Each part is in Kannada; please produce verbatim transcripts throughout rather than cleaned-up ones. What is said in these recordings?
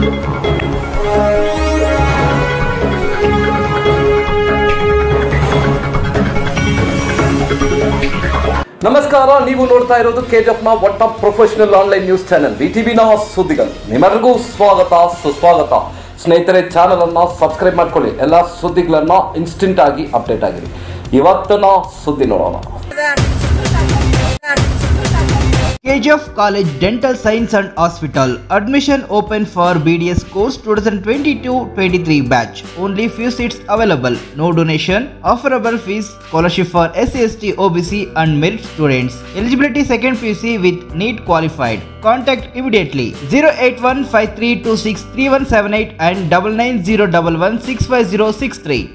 ನಮಸ್ಕಾರ, ನೀವು ನೋಡ್ತಾ ಇರೋದು ಕೆಜಿಎಫ್ನ one top professional online news channel ವಿಟಿವಿನ ಸುದ್ದಿಗಳು. ನಿಮ್ಮೆಲ್ಲರಿಗೂ ಸ್ವಾಗತ ಸುಸ್ವಾಗತ. ಸ್ನೇಹಿತರೆ, ಚಾನಲ್ ಅನ್ನ ಸಬ್ಸ್ಕ್ರೈಬ್ ಮಾಡ್ಕೊಳ್ಳಿ. ಎಲ್ಲ ಸುದ್ದಿಗಳನ್ನ ಇನ್ಸ್ಟೆಂಟ್ ಆಗಿ ಅಪ್ಡೇಟ್ ಆಗಿರಿ. ಇವತ್ತಿನ ಸುದ್ದಿ ನೋಡೋಣ. K G F College Dental Science and Hospital. Admission open for B D S course twenty twenty-two twenty-three batch. Only few seats available. No donation. Offerable fees. Scholarship for S C S T, O B C and merit students. Eligibility second P U C with NEET qualified. Contact immediately zero eight one five three two six three one seven eight and nine nine zero one one six five zero six three.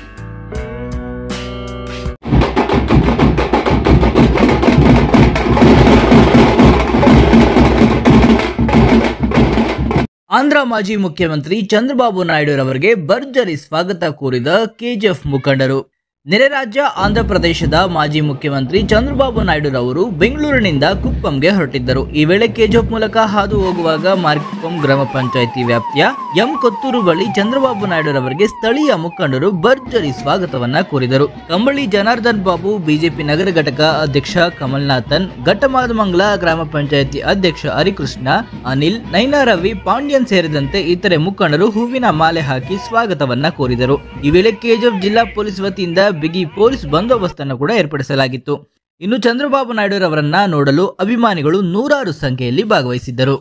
Andhra ಮಾಜಿ ಮುಖ್ಯಮಂತ್ರಿ ಚಂದ್ರಬಾಬು ನಾಯ್ಡು ರವರಿಗೆ ಭರ್ಜರಿ ಸ್ವಾಗತ ಕೋರಿದ ಕೆಜಿಎಫ್ ಮುಖಂಡರು. ನೆರೆ ರಾಜ್ಯ ಆಂಧ್ರ ಪ್ರದೇಶದ ಮಾಜಿ ಮುಖ್ಯಮಂತ್ರಿ ಚಂದ್ರಬಾಬು ನಾಯ್ಡು ರವರು ಬೆಂಗಳೂರಿನಿಂದ ಕುಪ್ಪಂಗೆ ಹೊರಟಿದ್ದರು. ಈ ವೇಳೆ ಕೆಜಿಎಫ್ ಮೂಲಕ ಹಾದು ಹೋಗುವಾಗ ಮಾರ್ಕುಪ್ಪಂ ಗ್ರಾಮ ಪಂಚಾಯಿತಿ ವ್ಯಾಪ್ತಿಯ ಎಂ ಕೊತ್ತೂರು ಬಳಿ ಚಂದ್ರಬಾಬು ನಾಯ್ಡು ರವರಿಗೆ ಸ್ಥಳೀಯ ಮುಖಂಡರು ಭರ್ಜರಿ ಸ್ವಾಗತವನ್ನ ಕೋರಿದರು. ಕಂಬಳಿ ಜನಾರ್ದನ್ ಬಾಬು, ಬಿಜೆಪಿ ನಗರ ಘಟಕ ಅಧ್ಯಕ್ಷ ಕಮಲ್ನಾಥನ್, ಘಟ್ಟಮಾದಮಂಗಲ ಗ್ರಾಮ ಪಂಚಾಯಿತಿ ಅಧ್ಯಕ್ಷ ಹರಿಕೃಷ್ಣ, ಅನಿಲ್, ನೈನಾ ರವಿ, ಪಾಂಡ್ಯನ್ ಸೇರಿದಂತೆ ಇತರೆ ಮುಖಂಡರು ಹೂವಿನ ಮಾಲೆ ಹಾಕಿ ಸ್ವಾಗತವನ್ನ ಕೋರಿದರು. ಈ ವೇಳೆ ಕೆಜಿಎಫ್ ಜಿಲ್ಲಾ ಪೊಲೀಸ್ ವತಿಯಿಂದ ಬಿಗಿ ಪೊಲೀಸ್ ಬಂದೋಬಸ್ತ್ ಅನ್ನು ಕೂಡ ಏರ್ಪಡಿಸಲಾಗಿತ್ತು. ಇನ್ನು ಚಂದ್ರಬಾಬು ನಾಯ್ಡು ರವರನ್ನ ನೋಡಲು ಅಭಿಮಾನಿಗಳು ನೂರಾರು ಸಂಖ್ಯೆಯಲ್ಲಿ ಭಾಗವಹಿಸಿದ್ದರು.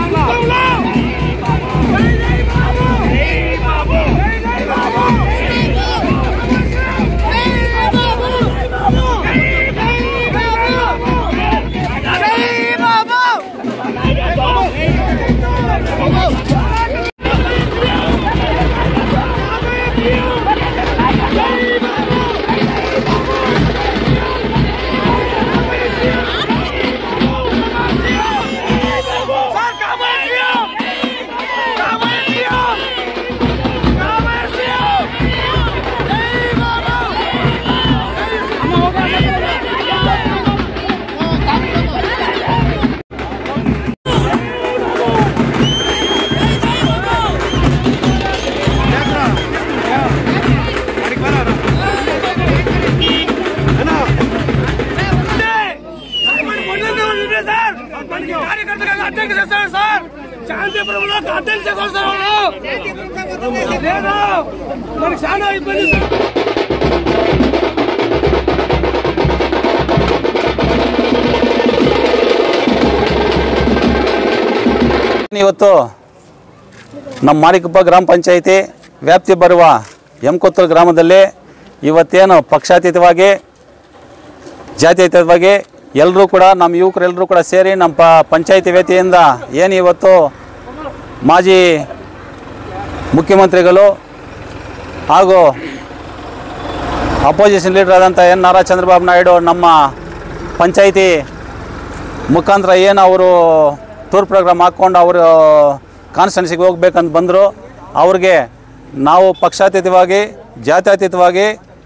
ಇವತ್ತು ನಮ್ಮ ಮಾರಿಕುಪ್ಪ ಗ್ರಾಮ ಪಂಚಾಯಿತಿ ವ್ಯಾಪ್ತಿ ಬರುವ ಎಂ ಕೊತ್ತೂರು ಗ್ರಾಮದಲ್ಲಿ ಇವತ್ತೇನು ಪಕ್ಷಾತೀತವಾಗಿ ಜಾತ್ಯತೀತವಾಗಿ ಎಲ್ಲರೂ ಕೂಡ ನಮ್ಮ ಯುವಕರೆಲ್ಲರೂ ಕೂಡ ಸೇರಿ ನಮ್ಮ ಪ ಪಂಚಾಯಿತಿ ವತಿಯಿಂದ ಏನು ಇವತ್ತು ಮಾಜಿ ಮುಖ್ಯಮಂತ್ರಿಗಳು ಹಾಗೂ ಅಪೋಸಿಷನ್ ಲೀಡರ್ ಆದಂಥ ಎನ್ ನಾರಾ ಚಂದ್ರಬಾಬು ನಾಯ್ಡು ನಮ್ಮ ಪಂಚಾಯಿತಿ ಮುಖಾಂತರ ಏನು ಅವರು ಟೂರ್ ಪ್ರೋಗ್ರಾಮ್ ಹಾಕ್ಕೊಂಡು ಅವರು ಕಾನ್ಸ್ಟಿಟ್ಯೂನ್ಸಿಗೆ ಹೋಗ್ಬೇಕಂತ ಬಂದರು. ಅವ್ರಿಗೆ ನಾವು ಪಕ್ಷಾತೀತವಾಗಿ ಜಾತ್ಯತೀತವಾಗಿ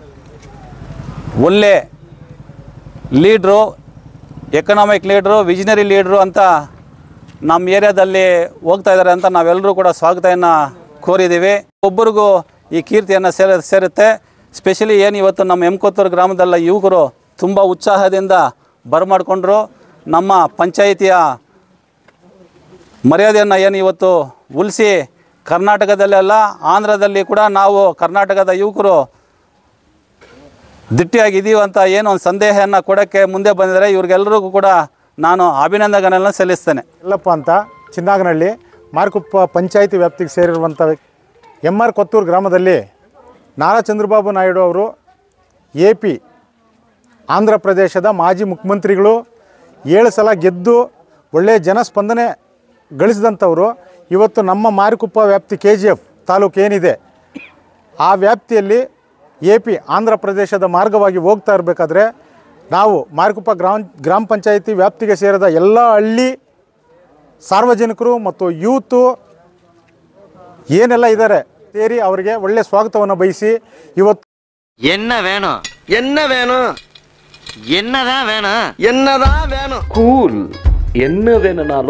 ಒಳ್ಳೆ ಲೀಡ್ರು, ಎಕನಾಮಿಕ್ ಲೀಡ್ರು, ವಿಷನರಿ ಲೀಡ್ರು ಅಂತ ನಮ್ಮ ಏರಿಯಾದಲ್ಲಿ ಹೋಗ್ತಾ ಇದ್ದಾರೆ ಅಂತ ನಾವೆಲ್ಲರೂ ಕೂಡ ಸ್ವಾಗತವನ್ನು ಕೋರಿದ್ದೀವಿ. ಒಬ್ಬರಿಗೂ ಈ ಕೀರ್ತಿಯನ್ನು ಸೇರ ಸೇರುತ್ತೆ ಸ್ಪೆಷಲಿ ಏನು ಇವತ್ತು ನಮ್ಮ ಎಂ ಕೊತ್ತೂರು ಗ್ರಾಮದಲ್ಲ ಯುವಕರು ತುಂಬ ಉತ್ಸಾಹದಿಂದ ಬರಮಾಡಿಕೊಂಡ್ರು. ನಮ್ಮ ಪಂಚಾಯಿತಿಯ ಮರ್ಯಾದೆಯನ್ನು ಏನು ಇವತ್ತು ಉಳಿಸಿ ಕರ್ನಾಟಕದಲ್ಲೆಲ್ಲ ಆಂಧ್ರದಲ್ಲಿ ಕೂಡ ನಾವು ಕರ್ನಾಟಕದ ಯುವಕರು ದಿಟ್ಟಿಯಾಗಿದ್ದೀವಿ ಅಂತ ಏನು ಒಂದು ಸಂದೇಹವನ್ನು ಕೊಡೋಕ್ಕೆ ಮುಂದೆ ಬಂದಿದ್ದಾರೆ. ಇವ್ರಿಗೆಲ್ಲರಿಗೂ ಕೂಡ ನಾನು ಅಭಿನಂದನೆಗಳನ್ನು ಸಲ್ಲಿಸ್ತೇನೆ. ಎಲ್ಲಪ್ಪ ಅಂತ ಚಿನ್ನಾಗನಹಳ್ಳಿ ಮಾರ್ಕುಪ್ಪ ಪಂಚಾಯಿತಿ ವ್ಯಾಪ್ತಿಗೆ ಸೇರಿರುವಂಥ ಎಮ್ ಆರ್ ಕೊತ್ತೂರು ಗ್ರಾಮದಲ್ಲಿ ನಾರಾ ಚಂದ್ರಬಾಬು ನಾಯ್ಡು ಅವರು ಎ ಪಿ ಆಂಧ್ರ ಪ್ರದೇಶದ ಮಾಜಿ ಮುಖ್ಯಮಂತ್ರಿಗಳು, ಏಳು ಸಲ ಗೆದ್ದು ಒಳ್ಳೆಯ ಜನಸ್ಪಂದನೆ ಗಳಿಸಿದಂಥವರು ಇವತ್ತು ನಮ್ಮ ಮಾರಿಕುಪ್ಪ ವ್ಯಾಪ್ತಿ ಕೆ ಜಿ ಎಫ್ ತಾಲೂಕು ಏನಿದೆ ಆ ವ್ಯಾಪ್ತಿಯಲ್ಲಿ ಎ ಪಿ ಆಂಧ್ರ ಪ್ರದೇಶದ ಮಾರ್ಗವಾಗಿ ಹೋಗ್ತಾ ಇರಬೇಕಾದ್ರೆ ನಾವು ಮಾರಿಕುಪ್ಪ ಗ್ರಾಮ ಗ್ರಾಮ ಪಂಚಾಯಿತಿ ವ್ಯಾಪ್ತಿಗೆ ಸೇರಿದ ಎಲ್ಲ ಹಳ್ಳಿ ಸಾರ್ವಜನಿಕರು ಮತ್ತು ಯೂತು ಏನೆಲ್ಲ ಇದ್ದಾರೆ ಸೇರಿ ಅವರಿಗೆ ಒಳ್ಳೆ ಸ್ವಾಗತವನ್ನು ಬಯಸಿ ಇವತ್ತು என்ன வேணும் என்ன வேணும் என்னதான் வேணும் என்னதான் வேணும் கூல் என்ன வேணும்னாலும்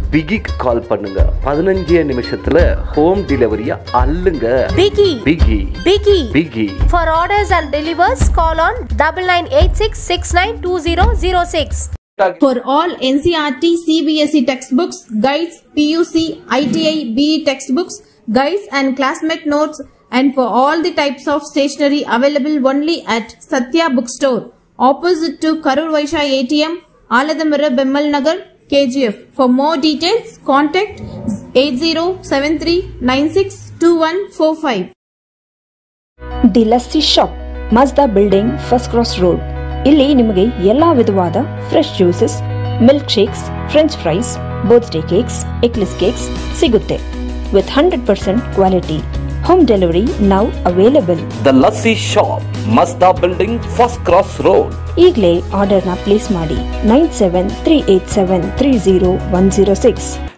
பிகிக்கு கால் பண்ணுங்க. பதினஞ்சே நிமிஷத்துல ஹோம் டெலிவரியா அள்ளுங்க. பிகி பிகி பிகி பிகி. For orders and delivers, call on nine nine eight six six nine two zero zero six. For all N C R T, C B S E textbooks, guides, P U C, I T I, B E textbooks, guides and classmate notes, and for all the types of stationery available only at Satya Bookstore, opposite to Karur Vaishya A T M, Aladamara Bemmal Nagar, K G F. For more details, contact eight zero seven three nine six two one four five. The lassi shop, Mazda building, first cross road. ಇಲ್ಲಿ ನಿಮಗೆ ಎಲ್ಲಾ ವಿಧವಾದ fresh juices, milk shakes, french fries, birthday cakes, eclairs cakes ಸಿಗುತ್ತೆ with hundred percent quality. Home delivery now available. The lassi shop, Mazda building, first cross road. ಈಗಲೇ ಆರ್ಡರ್ನ ಪ್ಲೇಸ್ ಮಾಡಿ nine seven three eight seven three zero one zero six.